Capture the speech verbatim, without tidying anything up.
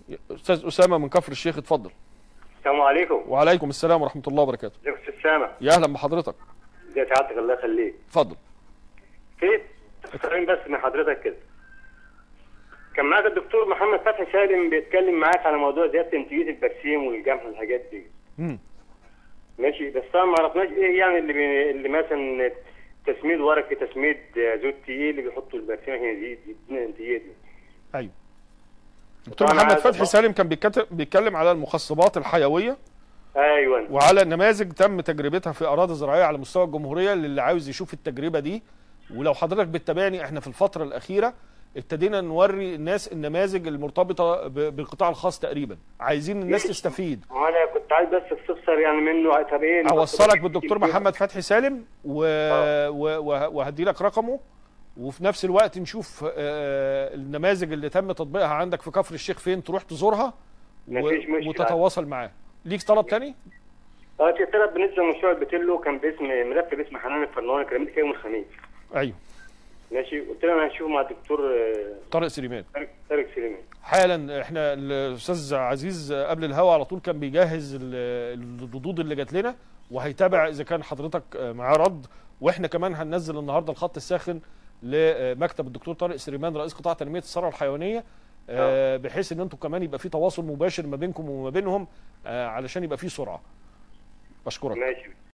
استاذ اسامه من كفر الشيخ، اتفضل. السلام عليكم. وعليكم السلام ورحمه الله وبركاته. ازيك يا استاذ سامة؟ يا اهلا بحضرتك. ازي سعادتك؟ الله يخليك. اتفضل. في تفسيرين بس من حضرتك كده. كان معاك الدكتور محمد فتحي سالم بيتكلم معاك على موضوع زياده انتاجيه البرسيم والجمح والحاجات دي. امم ماشي، بس طبعا ما عرفناش ايه يعني اللي بي... اللي مثلا تسميد ورقي، تسميد زود تقيل اللي بيحطوا البرسيم عشان يزيد يدينا الانتاجيه دي. ايوه. دكتور محمد فتحي سالم كان بيتكتب بيتكلم على المخصبات الحيويه. ايوه. وعلى نماذج تم تجربتها في اراضي زراعيه على مستوى الجمهوريه للي عاوز يشوف التجربه دي. ولو حضرتك بتتابعني، احنا في الفتره الاخيره ابتدينا نوري الناس النماذج المرتبطه بالقطاع الخاص تقريبا، عايزين الناس تستفيد. انا كنت عايز بس استفسر يعني منه. طب ايه اوصلك بالدكتور محمد فتحي سالم و... و... وهدي لك رقمه، وفي نفس الوقت نشوف النماذج اللي تم تطبيقها عندك في كفر الشيخ فين، تروح تزورها و... وتتواصل معاه. ليك طلب تاني؟ اه، في طلب بالنسبه لمشروع البتلو، كان باسم ملف باسم حنان الفنان، كلمتك يوم الخميس. ايوه. ماشي، قلت له انا هشوف مع الدكتور طارق سليمان. طارق سليمان حالا. احنا الاستاذ عزيز قبل الهوا على طول كان بيجهز الردود اللي جات لنا، وهيتابع اذا كان حضرتك معاه رد. واحنا كمان هننزل النهارده الخط الساخن لمكتب الدكتور طارق سليمان رئيس قطاع تنميه الثروه الحيوانيه، بحيث ان انتم كمان يبقى في تواصل مباشر ما بينكم وما بينهم علشان يبقى في سرعه. بشكرك. ماشي.